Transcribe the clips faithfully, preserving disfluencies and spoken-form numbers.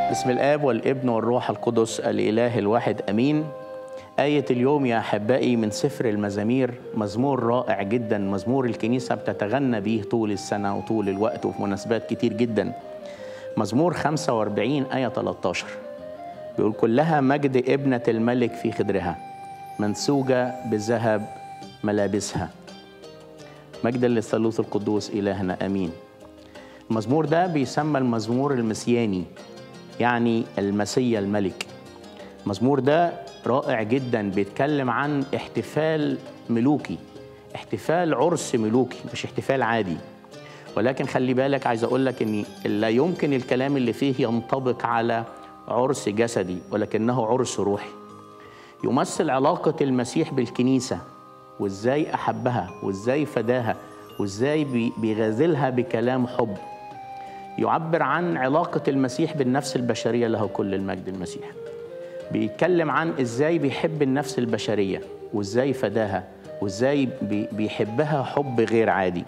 بسم الآب والابن والروح القدس الإله الواحد أمين. آية اليوم يا أحبائي من سفر المزامير، مزمور رائع جدا، مزمور الكنيسة بتتغنى به طول السنة وطول الوقت وفي مناسبات كتير جدا. مزمور خمسة وأربعين آية ثلاثة عشر بيقول: كلها مجد ابنة الملك في خدرها، منسوجة بذهب ملابسها. مجدا للثالوث القدوس إلهنا أمين. المزمور ده بيسمى المزمور المسياني، يعني المسيا الملك. المزمور ده رائع جدا، بيتكلم عن احتفال ملوكي، احتفال عرس ملوكي، مش احتفال عادي. ولكن خلي بالك، عايز اقول لك ان لا يمكن الكلام اللي فيه ينطبق على عرس جسدي، ولكنه عرس روحي. يمثل علاقة المسيح بالكنيسة، وازاي احبها وازاي فداها وازاي بيغازلها بكلام حب. يعبر عن علاقة المسيح بالنفس البشرية، له كل المجد المسيح. بيتكلم عن ازاي بيحب النفس البشرية وازاي فداها وازاي بيحبها حب غير عادي.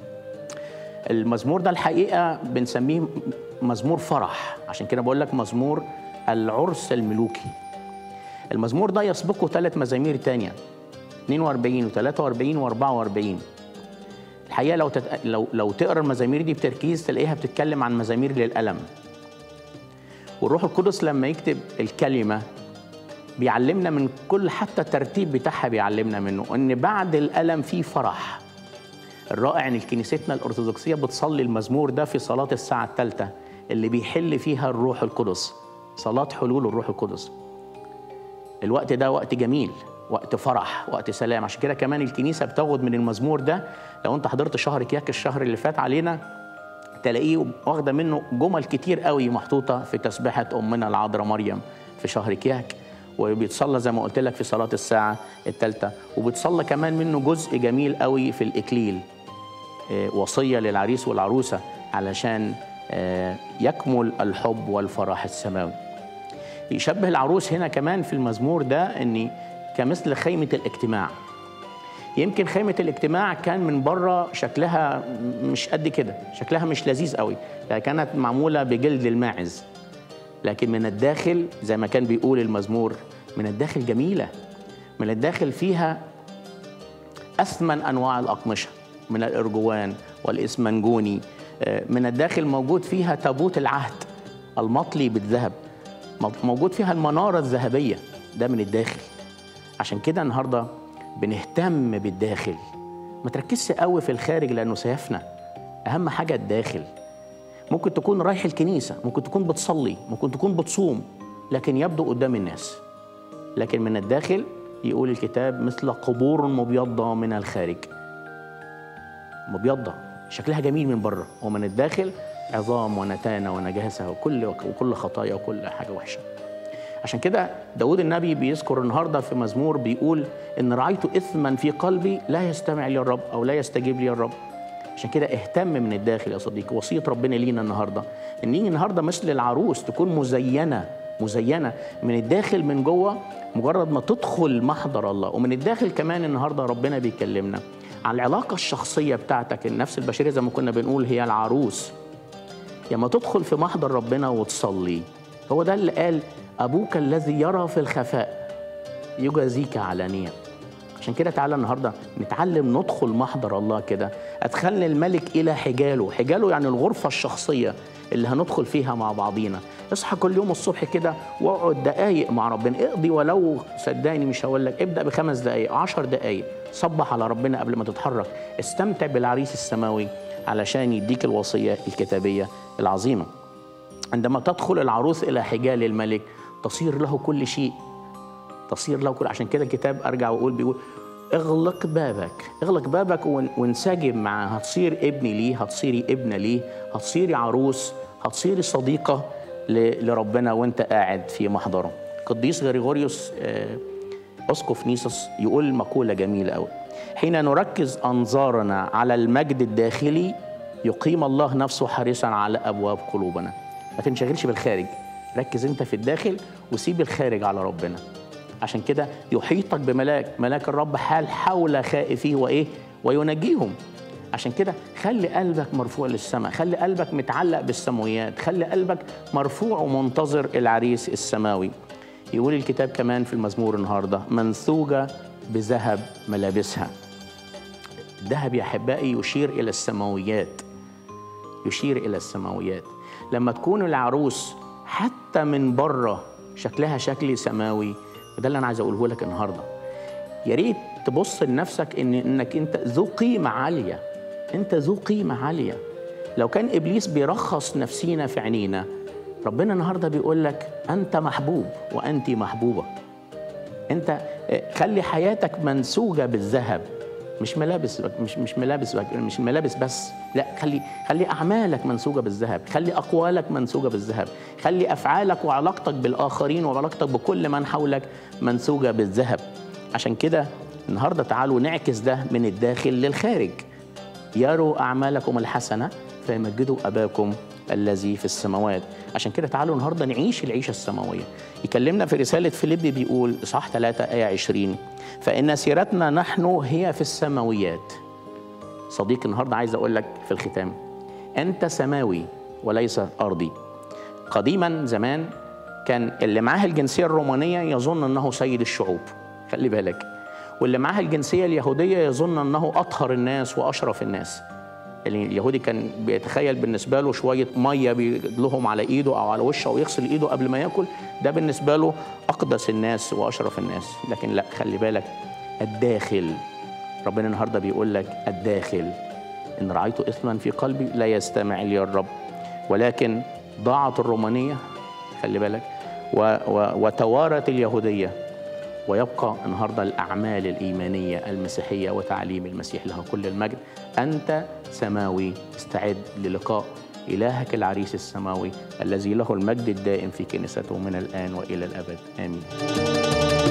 المزمور ده الحقيقة بنسميه مزمور فرح، عشان كده بقول لك مزمور العرس الملوكي. المزمور ده يسبقه ثلاث مزامير تانية، اثنين وأربعين وثلاثة وأربعين وأربعة وأربعين. الحقيقة لو تت... لو لو تقرا المزامير دي بتركيز تلاقيها بتتكلم عن مزامير للألم. والروح القدس لما يكتب الكلمة بيعلمنا من كل، حتى الترتيب بتاعها بيعلمنا منه ان بعد الألم في فرح. الرائع ان كنيستنا الأرثوذكسية بتصلي المزمور ده في صلاة الساعة الثالثة اللي بيحل فيها الروح القدس، صلاة حلول الروح القدس. الوقت ده وقت جميل، وقت فرح، وقت سلام. عشان كده كمان الكنيسة بتاخد من المزمور ده، لو انت حضرت شهر كياك الشهر اللي فات علينا تلاقيه واخده منه جمل كتير قوي محطوطة في تسبيحة أمنا العذراء مريم في شهر كياك، وبيتصلى زي ما قلت لك في صلاة الساعة الثالثة، وبيتصلى كمان منه جزء جميل قوي في الإكليل، وصية للعريس والعروسة علشان يكمل الحب والفرح السماوي. يشبه العروس هنا كمان في المزمور ده ان كمثل خيمة الاجتماع. يمكن خيمة الاجتماع كان من بره شكلها مش قد كده، شكلها مش لذيذ قوي، كانت معمولة بجلد الماعز، لكن من الداخل زي ما كان بيقول المزمور، من الداخل جميلة، من الداخل فيها أثمن أنواع الأقمشة، من الأرجوان والإسمنجوني. من الداخل موجود فيها تابوت العهد المطلي بالذهب، موجود فيها المنارة الذهبية، ده من الداخل. عشان كده النهاردة بنهتم بالداخل، ما تركزش قوي في الخارج لأنه سيفنى. أهم حاجة الداخل. ممكن تكون رايح الكنيسة، ممكن تكون بتصلي، ممكن تكون بتصوم، لكن يبدو قدام الناس. لكن من الداخل يقول الكتاب مثل قبور مبيضة من الخارج. مبيضة شكلها جميل من بره، ومن الداخل عظام ونتانة ونجاسة وكل وكل خطايا وكل حاجة وحشة. عشان كده داود النبي بيذكر النهارده في مزمور بيقول إن رأيت إثما في قلبي لا يستمع لي الرب أو لا يستجيب لي الرب. عشان كده اهتم من الداخل يا صديقي. وصية ربنا لينا النهارده إن نيجي النهارده مثل العروس تكون مزينة مزينة من الداخل من جوه، مجرد ما تدخل محضر الله. ومن الداخل كمان النهارده ربنا بيكلمنا عن العلاقة الشخصية بتاعتك. النفس البشرية زي ما كنا بنقول هي العروس. لما تدخل في محضر ربنا وتصلي، هو ده اللي قال أبوك الذي يرى في الخفاء يجازيك علانية. عشان كده تعالى النهاردة نتعلم ندخل محضر الله كده. أدخلنا الملك إلى حجاله. حجاله يعني الغرفة الشخصية اللي هندخل فيها مع بعضينا. اصحى كل يوم الصبح كده واقعد دقايق مع ربنا. اقضي ولو، صدقني مش هقول لك، ابدأ بخمس دقايق عشر دقايق، صبح على ربنا قبل ما تتحرك. استمتع بالعريس السماوي علشان يديك الوصية الكتابية العظيمة. عندما تدخل العروس إلى حجال الملك تصير له كل شيء، تصير له كل. عشان كده الكتاب أرجع وأقول بيقول اغلق بابك، اغلق بابك وانسجم معاه. هتصير ابني ليه، هتصيري ابنة ليه، هتصيري عروس، هتصيري صديقة لربنا وانت قاعد في محضره. قديس غريغوريوس أسقف نيسوس يقول مقولة جميلة قوي: حين نركز أنظارنا على المجد الداخلي يقيم الله نفسه حريصا على أبواب قلوبنا. ما تنشغلش بالخارج، ركز انت في الداخل وسيب الخارج على ربنا. عشان كده يحيطك بملاك، ملاك الرب حال حول خائفيه وايه وينجيهم. عشان كده خلي قلبك مرفوع للسماء، خلي قلبك متعلق بالسماويات، خلي قلبك مرفوع ومنتظر العريس السماوي. يقول الكتاب كمان في المزمور النهارده منسوجة بذهب ملابسها. الذهب يا أحبائي يشير إلى السماويات، يشير إلى السماويات. لما تكون العروس حتى من بره شكلها شكل سماوي، وده اللي أنا عايز أقوله لك النهارده. يا ريت تبص لنفسك إن إنك أنت ذو قيمة عالية، أنت ذو قيمة عالية. لو كان إبليس بيرخص نفسينا في عينينا، ربنا النهارده بيقول لك أنت محبوب وأنت محبوبة. أنت خلي حياتك منسوجة بالذهب، مش ملابس، مش مش ملابس مش ملابس بس، لا، خلي خلي أعمالك منسوجة بالذهب، خلي أقوالك منسوجة بالذهب، خلي أفعالك وعلاقتك بالآخرين وعلاقتك بكل من حولك منسوجة بالذهب. عشان كده النهارده تعالوا نعكس ده من الداخل للخارج. يروا أعمالكم الحسنة فيمجدوا أباكم الذي في السماوات. عشان كده تعالوا النهارده نعيش العيشة السماوية. يكلمنا في رسالة فيليبي بيقول إصحاح ثلاثة آية عشرين: فإن سيرتنا نحن هي في السماويات. صديقي النهارده عايز أقول لك في الختام، أنت سماوي وليس أرضي. قديما زمان كان اللي معاه الجنسية الرومانية يظن أنه سيد الشعوب، خلي بالك، واللي معاه الجنسية اليهودية يظن أنه أطهر الناس وأشرف الناس. يعني اليهودي كان بيتخيل بالنسبة له شوية مية بيدلهم على إيده أو على وشه أو يغسل إيده قبل ما يأكل، ده بالنسبة له أقدس الناس وأشرف الناس. لكن لا، خلي بالك، الداخل، ربنا النهاردة بيقول لك الداخل: إن رأيت إثما في قلبي لا يستمع لي الرب. ولكن ضاعت الرومانية، خلي بالك، وتوارت اليهودية، ويبقى النهارده الأعمال الإيمانية المسيحية وتعليم المسيح له كل المجد. أنت سماوي، استعد للقاء إلهك العريس السماوي الذي له المجد الدائم في كنيسته من الآن وإلى الأبد، آمين.